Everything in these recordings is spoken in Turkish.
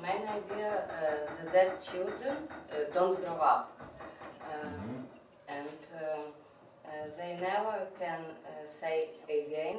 main idea that children don't grow up, and they never can say again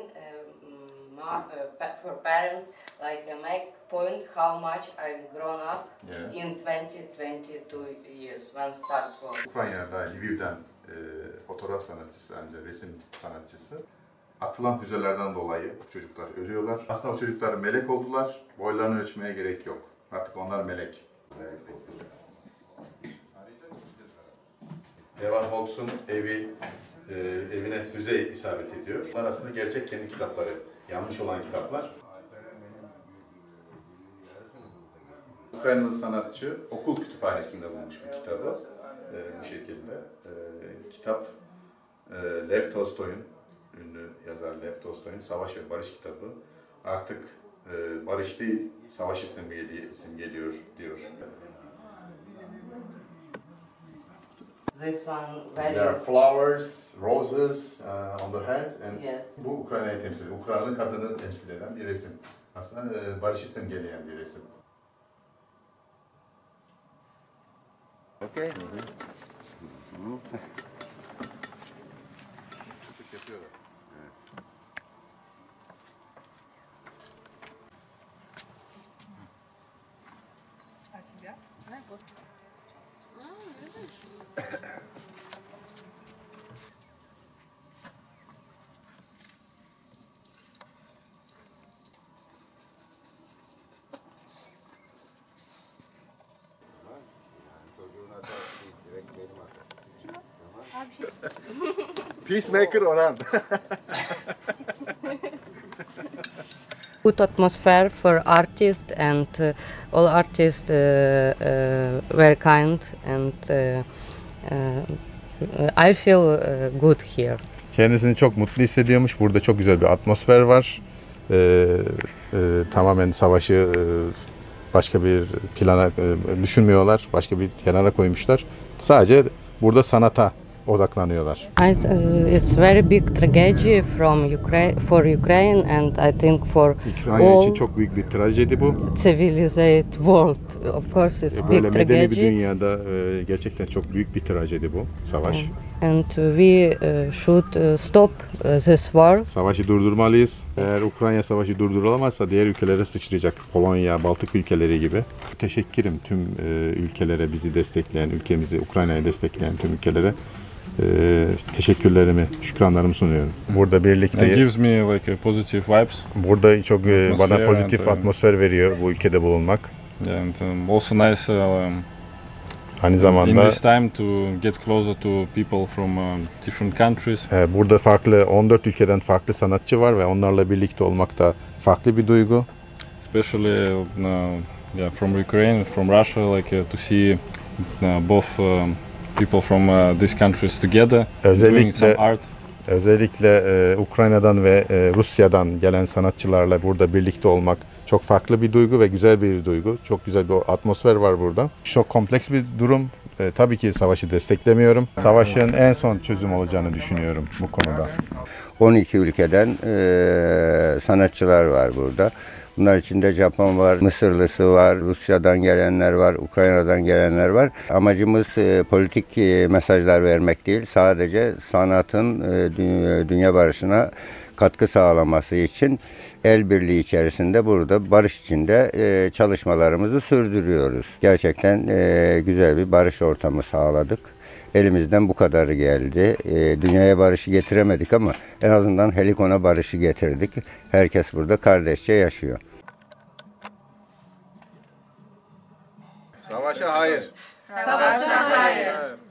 for parents like make point how much I've grown up in 20-22 years when start work. Ukrayna'da Lviv'den fotoğraf sanatçısı, ancak resim sanatçısı. Atılan füzelerden dolayı bu çocuklar ölüyorlar. Aslında o çocuklar melek oldular. Boylarını ölçmeye gerek yok. Artık onlar melek. Evan Hawks'un evine füze isabet ediyor. Bunlar aslında gerçek kendi kitapları. Yanlış olan kitaplar. Ukraynalı sanatçı okul kütüphanesinde bulmuş bir kitabı. Bu şekilde. Kitap Lev Tolstoy'un, ünlü yazar Lev Tolstoy'un Savaş ve Barış kitabı. Artık barış değil, savaşı simgeliyor diyor. This one There are flowers, roses on the head and yes. Bu Ukrayna'yı temsil ediyor. Ukraynalı kadını temsil eden bir resim. Aslında barışı simgeleyen bir resim. Okay. Yapıyorlar. А тебя? Да, вот. Peacemaker Orhan. Good atmosphere for artists, and all artists were kind, and I feel good here. Kendisini çok mutlu hissediyormuş. Burada çok güzel bir atmosfer var. Tamamen savaşı başka bir plana düşünmüyorlar. Başka bir kenara koymuşlar. Sadece burada sanata odaklanıyorlar. It's very big tragedy for Ukraine, and I think for Ukrayna için çok büyük bir trajedi bu. civilized world. Of course, it's Böyle big medeni bir tragedy. dünyada gerçekten çok büyük bir trajedi bu savaş. And we should stop this war. Savaşı durdurmalıyız. Eğer Ukrayna savaşı durdurulamazsa diğer ülkelere sıçrayacak. Polonya, Baltık ülkeleri gibi. Teşekkürüm tüm ülkelere, bizi destekleyen, ülkemizi, Ukrayna'yı destekleyen tüm ülkelere. Teşekkürlerimi, şükranlarımı sunuyorum. Burada birlikte. It gives me like a positive vibes. Burada çok bana pozitif atmosfer veriyor bu ülkede bulunmak. And also nice Aynı in zamanda this time to get closer to people from different countries. burada farklı 14 ülkeden farklı sanatçı var ve onlarla birlikte olmak da farklı bir duygu. Especially from Ukraine, from Russia, like to see both people from these countries together doing some art. Özellikle Ukrayna'dan ve Rusya'dan gelen sanatçılarla burada birlikte olmak çok farklı bir duygu ve güzel bir duygu. Çok güzel bir atmosfer var burada. Çok kompleks bir durum. Tabii ki savaşı desteklemiyorum. Savaşın en son çözüm olacağını düşünüyorum bu konuda. 12 ülkeden sanatçılar var burada. Bunlar içinde Japon var, Mısırlısı var, Rusya'dan gelenler var, Ukrayna'dan gelenler var. Amacımız politik mesajlar vermek değil, sadece sanatın dünya barışına katkı sağlaması için el birliği içerisinde burada barış içinde çalışmalarımızı sürdürüyoruz. Gerçekten güzel bir barış ortamı sağladık. Elimizden bu kadarı geldi. Dünyaya barışı getiremedik ama en azından Helikon'a barışı getirdik. Herkes burada kardeşçe yaşıyor. Savaşa hayır. Savaşa hayır.